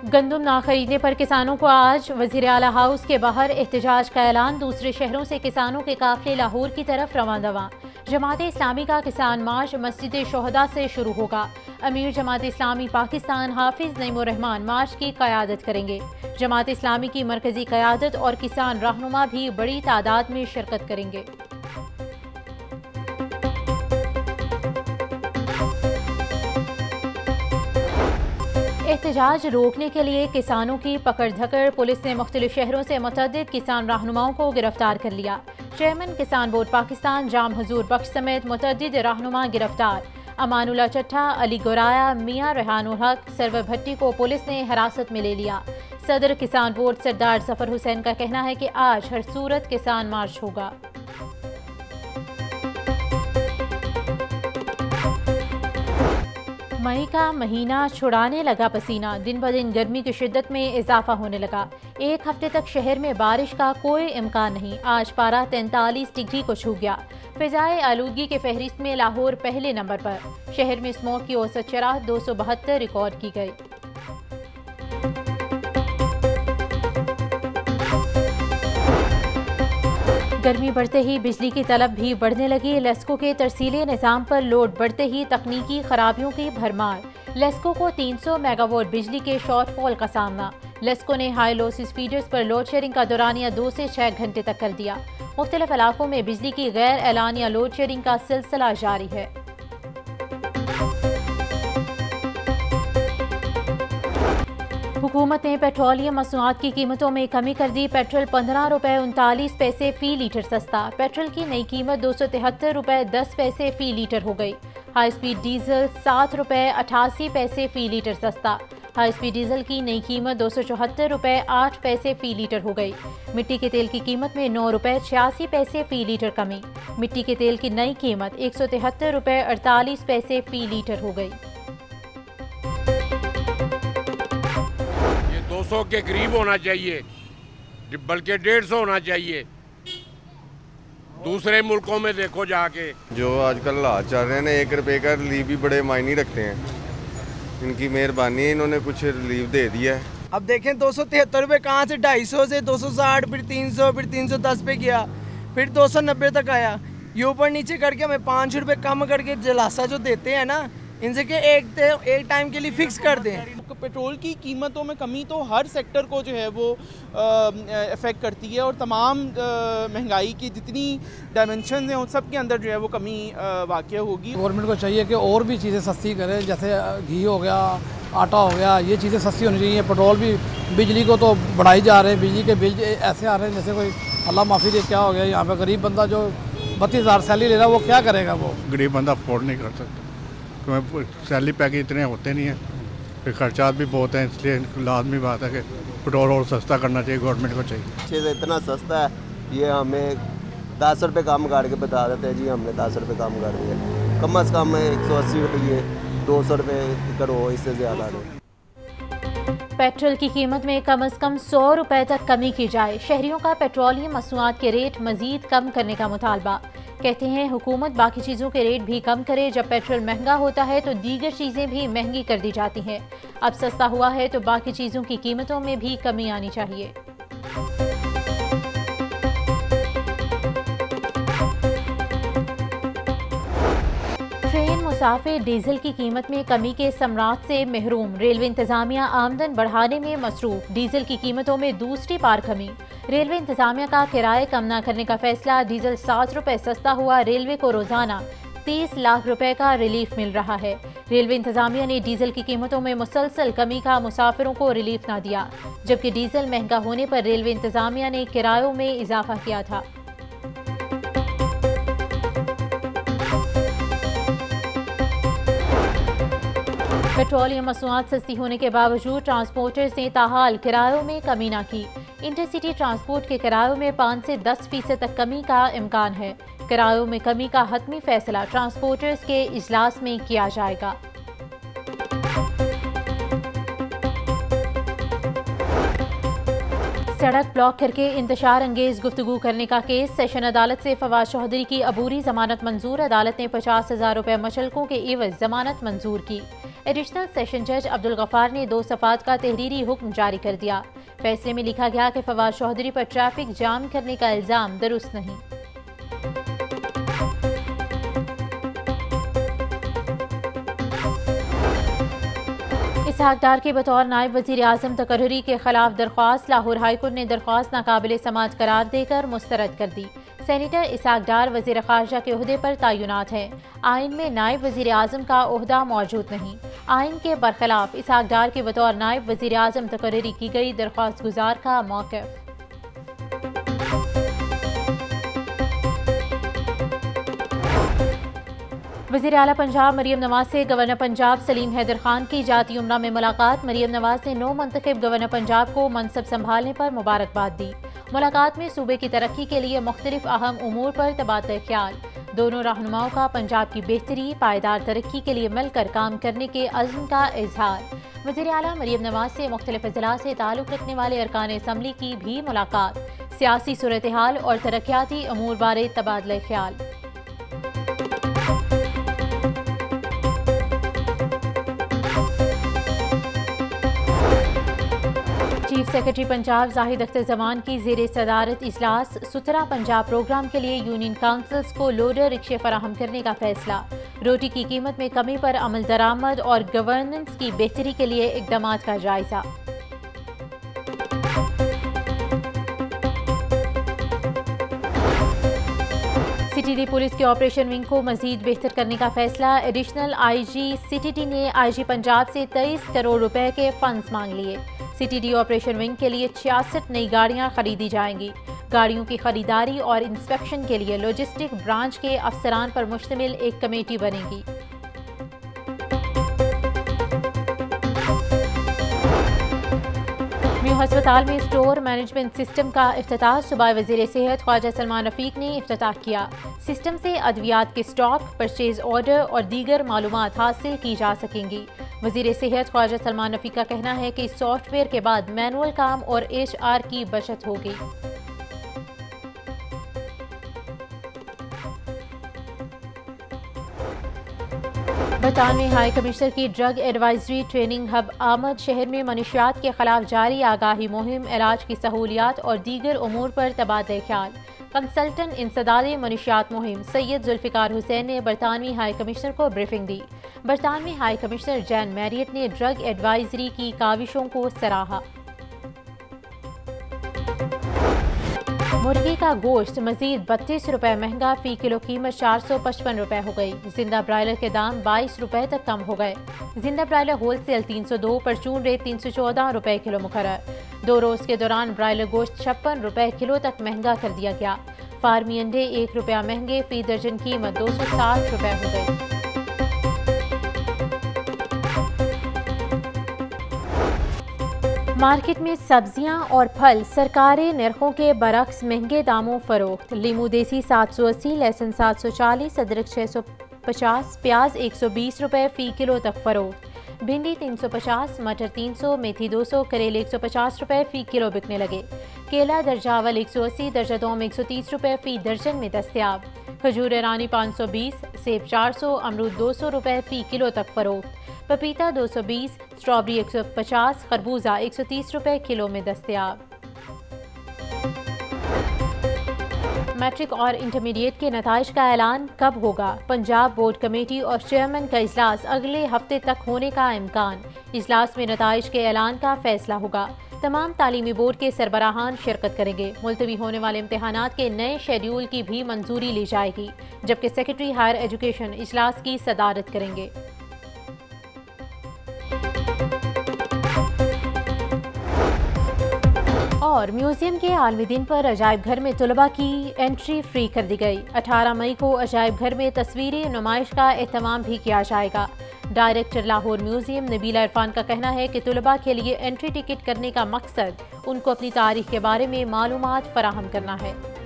गंदम ना खरीदने पर किसानों को आज वज़ीर आला हाउस के बाहर एहतजाज का ऐलान। दूसरे शहरों से किसानों के काफिले लाहौर की तरफ रवाना। जमात इस्लामी का किसान मार्च मस्जिद शोहदा से शुरू होगा। अमीर जमात इस्लामी पाकिस्तान हाफिज नईमुर रहमान मार्च की क़यादत करेंगे। जमात इस्लामी की मरकजी क़यादत और किसान रहनुमा भी बड़ी तादाद में शिरकत करेंगे। एहतजाज रोकने के लिए किसानों की पकड़ धकड़। पुलिस ने मुख्तलिफ शहरों से मुतअद्दिद किसान रहनुमाओं को गिरफ्तार कर लिया। चेयरमैन किसान बोर्ड पाकिस्तान जाम हजूर बख्श समेत मुतअद्दिद रहनुमा गिरफ्तार। अमानुल्लाह चट्टा, अली गोराया, मियां रेहानुल हक, सरवर भट्टी को पुलिस ने हिरासत में ले लिया। सदर किसान बोर्ड सरदार जफर हुसैन का कहना है कि आज हर सूरत किसान मार्च होगा। मई का महीना छुड़ाने लगा पसीना। दिन ब दिन गर्मी की शिद्दत में इजाफा होने लगा। एक हफ्ते तक शहर में बारिश का कोई इम्कान नहीं। आज पारा 43 डिग्री को छू गया। फिजाए आलूगी के फहरिस्त में लाहौर पहले नंबर पर। शहर में स्मोक की औसत शरह 272 रिकॉर्ड की गई। गर्मी बढ़ते ही बिजली की तलब भी बढ़ने लगी। लेस्को के तरसीले निज़ाम पर लोड बढ़ते ही तकनीकी खराबियों की भरमार। लेस्को को 300 मेगावाट बिजली के शॉर्टफॉल का सामना। लेस्को ने हाई लॉसेस फीडर्स पर लोड शेयरिंग का दौरानिया 2 से 6 घंटे तक कर दिया। मुख्तलिफ इलाकों में बिजली की गैर एलानिया लोड शेयरिंग का सिलसिला जारी है। हुकूमत ने पेट्रोलियम मसनूआत की कीमतों में कमी कर दी। पेट्रोल 15 रुपये 39 पैसे फी लीटर सस्ता। पेट्रोल की नई कीमत 273 रुपये 10 पैसे फी लीटर हो गई। हाई स्पीड डीजल 7 रुपये 88 पैसे फी लीटर सस्ता। हाई स्पीड डीजल की नई कीमत 274 रुपये 8 पैसे फी लीटर हो गई। मिट्टी के तेल की कीमत में 9 रुपये 86 पैसे फी लीटर कमी। मिट्टी के तेल की नई कीमत 173 रुपये 48 पैसे फी लीटर हो गई। 200 के करीब होना चाहिए, बल्कि 150 होना चाहिए। दूसरे मुल्कों में देखो जाके जो आजकल हालात चल रहे हैं ना, 1 रुपये का रिलीफ भी बड़े मायने रखते हैं। इनकी मेहरबानी है, इन्होंने कुछ रिलीफ दे दिया है। अब देखें 273 रुपये कहाँ से 250 से 260, फिर 300, फिर 310 पे गया, फिर 290 तक आया। ये ऊपर नीचे करके हमें 5 रुपये कम करके जलासा जो देते हैं ना, इनसे कि एक टाइम के लिए फिक्स कर दें। पेट्रोल की कीमतों में कमी तो हर सेक्टर को जो है वो इफ़ेक्ट करती है और तमाम महंगाई की जितनी डायमेंशन हैं उन सब के अंदर जो है वो कमी वाक़या होगी। गवर्नमेंट को चाहिए कि और भी चीज़ें सस्ती करें, जैसे घी हो गया, आटा हो गया, ये चीज़ें सस्ती होनी चाहिए। पेट्रोल भी, बिजली को तो बढ़ाई जा रहे हैं, बिजली के बिल ऐसे आ रहे हैं जैसे कोई अल्लाह माफ़ी दे क्या हो गया। यहाँ पर गरीब बंदा जो 32,000 सैलरी ले रहा है वो क्या करेगा? वो गरीब बंदा अफोर्ड नहीं कर सकता क्योंकि सैलरी पैकेज इतने होते नहीं हैं, फिर खर्चात भी बहुत हैं। इसलिए लाजमी बात है कि पेट्रोल और सस्ता करना चाहिए, गवर्नमेंट को चाहिए। चीज़ इतना सस्ता है, ये हमें 10 रुपये कम करके बता देते हैं जी हमने 10 रुपये कम कर दिए। कम से कम 180 रुपये 200 रुपये करो, इससे ज़्यादा नहीं। पेट्रोल की कीमत में कम से कम 100 रुपये तक कमी की जाए। शहरियों का पेट्रोलियम मसनूआत के रेट मजीद कम करने का मुतालबा। कहते हैं हुकूमत बाकी चीज़ों के रेट भी कम करे। जब पेट्रोल महंगा होता है तो दीगर चीज़ें भी महंगी कर दी जाती हैं। अब सस्ता हुआ है तो बाकी चीज़ों की कीमतों में भी कमी आनी चाहिए। ट्रेन मुसाफिर डीजल की कीमत में कमी के समरात से महरूम। रेलवे इंतजामिया आमदन बढ़ाने में मसरूफ। डीजल की कीमतों में दूसरी बार कमी। रेलवे इंतजामिया का किराए कम न करने का फैसला। डीजल 7 रुपये सस्ता हुआ। रेलवे को रोजाना 30 लाख रुपए का रिलीफ मिल रहा है। रेलवे इंतजामिया ने डीजल की कीमतों में मुसलसल कमी का मुसाफिरों को रिलीफ न दिया, जबकि डीजल महंगा होने पर रेलवे इंतजामिया ने किरायों में इजाफा किया था। पेट्रोलियम मसनूआत सस्ती होने के बावजूद ट्रांसपोर्टर्स ने ताहाल किरायों में कमी न की। इंटरसिटी ट्रांसपोर्ट के किरायों में 5 से 10% तक कमी का इम्कान है। किरायों में कमी का हतमी फैसला ट्रांसपोर्टर्स के इजलास में किया जाएगा। सड़क ब्लॉक करके इंतशार अंगेज गुफ्तगू करने का केस। सेशन अदालत से फवाद चौधरी की अबूरी जमानत मंजूर। अदालत ने 50,000 रुपये मशल्कों के एवज जमानत मंजूर की। एडिशनल सेशन जज अब्दुल गफार ने 2 सफ़ात का तहरीरी हुक्म जारी कर दिया। फैसले में लिखा गया कि फवाद चौधरी पर ट्रैफिक जाम करने का इल्ज़ाम दुरुस्त नहीं। इसहाक डार के बतौर नायब वज़ीर आज़म तकर्री के खिलाफ दरख्वास्त। लाहौर हाईकोर्ट ने दरख्वास्त नाकाबिल समाअत करार देकर मुस्तरद कर दी। सेनेटर इसहाक डार वज़ीर ख़ारजा के ओहदे पर तैनात हैं। आइन में नायब वज़ीर आज़म का ओहदा मौजूद नहीं। आइन के बरखिलाफ इसहाक डार के बतौर नायब वज़ीर आज़म तकर्री की गई दरख्वास्त गुजार का मौक़िफ़। वज़ीर आला पंजाब मरियम नवाज से गवर्नर पंजाब सलीम हैदर खान की जाती उम्रा में मुलाकात। मरियम नवाज ने नौ मुंतखब गवर्नर पंजाब को मनसब संभालने पर मुबारकबाद दी। मुलाकात में सूबे की तरक्की के लिए मुख्तलिफ अहम उमूर पर तबादला ख्याल। दोनों रहनुमाओं का पंजाब की बेहतरी पायदार तरक्की के लिए मिलकर काम करने के अज़्म का इजहार। वज़ीर आला मरियम नवाज से मुख्तलिफ अज़ला से ताल्लुक़ रखने वाले अरकान असम्बली की भी मुलाकात। सियासी सूरत हाल और तरक्याती उमूर बारे तबादला ख्याल। चीफ सेक्रेटरी पंजाब जाहिद अख्तर जमान की ज़ेरे सदारत इजलास। सुथरा पंजाब प्रोग्राम के लिए यूनियन काउंसिल्स को लोडर रिक्शे फराहम करने का फैसला। रोटी की कीमत में कमी पर अमल दरामद और गवर्नेंस की बेहतरी के लिए इक़दाम का जायजा। सीटीडी पुलिस के ऑपरेशन विंग को मजीद बेहतर करने का फैसला। एडिशनल आईजी सीटीडी ने आईजी पंजाब से 23 करोड़ रुपए के फंड्स मांग लिए। सीटीडी ऑपरेशन विंग के लिए 66 नई गाड़ियां खरीदी जाएंगी। गाड़ियों की खरीदारी और इंस्पेक्शन के लिए लॉजिस्टिक ब्रांच के अफसरान पर मुश्तमिल एक कमेटी बनेगी। म्यू अस्पताल में स्टोर मैनेजमेंट सिस्टम का इफ्तिताह। सूबाई वज़ीर सेहत ख्वाजा सलमान रफ़ीक ने इफ्तिताह किया। सिस्टम से अद्वियात के स्टॉक, परचेज ऑर्डर और दीगर मालूमात हासिल की जा सकेंगी। वज़ीर सेहत ख्वाजा सलमान रफ़ीक का कहना है कि इस सॉफ्टवेयर के बाद मैनुअल काम और HR की बचत होगी। बरतानवी हाई कमिश्नर की ड्रग एडवाइजरी ट्रेनिंग हब आमद। शहर में मनशियात के खिलाफ जारी आगाही मुहिम, इलाज की सहूलियात और दीगर उमूर पर तबादला ख्याल। कंसल्टेंट इंसदाद मनशियात मुहिम सैयद जुल्फ़िकार हुसैन ने बरतानवी हाई कमिश्नर को ब्रीफिंग दी। बरतानवी हाई कमिश्नर जैन मैरियट ने ड्रग एडवाइजरी की काविशों को सराहा। मुर्गी का गोश्त मजीद 32 रुपये महंगा। फ़ी किलो कीमत 455 रुपये हो गई। जिंदा ब्रायलर के दाम 22 रुपये तक कम हो गए। जिंदा ब्रायलर होलसेल 302, परचून रेट 314 रुपये किलो मुकर्रर। 2 रोज़ के दौरान ब्रायलर गोश्त 56 रुपये किलो तक महंगा कर दिया गया। फार्मी अंडे 1 रुपया महंगे। फ़ी दर्जन कीमत 260 रुपये हो गई। मार्केट में सब्जियां और फल सरकारी नरखों के बरक्स महंगे दामों फरोख्त। लीमू देसी 780, लहसुन 740, अदरक 650, प्याज 120 रुपये फ़ी किलो तक फरोख्त। भिंडी 350, मटर 300, मेथी 200, करेले 150 रुपये फ़ी किलो बिकने लगे। केला दर्जा अवल 180, दर्जा दोम 130 रुपये फ़ी दर्जन में दस्तयाब। खजूर ईरानी 520, सेब 400, अमरूद 200 रुपये फ़ी किलो तक फरोख्त। पपीता 220, स्ट्रॉबेरी 150, खरबूजा 130 रुपये किलो में दस्तयाब। मैट्रिक और इंटरमीडिएट के नताइज का ऐलान कब होगा? पंजाब बोर्ड कमेटी और चेयरमैन का इजलास अगले हफ्ते तक होने का इम्कान। इजलास में नताइज के ऐलान का फैसला होगा। तमाम तालीमी बोर्ड के सरबराहान शिरकत करेंगे। मुलतवी होने वाले इम्तहानात के नए शेड्यूल की भी मंजूरी ली जाएगी, जबकि सेक्रेटरी हायर एजुकेशन इजलास की सदारत करेंगे। और म्यूजियम के आलमी दिन पर अजायब घर में तलबा की एंट्री फ्री कर दी गई। 18 मई को अजायब घर में तस्वीरी नुमाइश का एहतमाम भी किया जाएगा। डायरेक्टर लाहौर म्यूजियम नबीला इरफान का कहना है कि तलबा के लिए एंट्री टिकट करने का मकसद उनको अपनी तारीख के बारे में मालूमात फराहम करना है।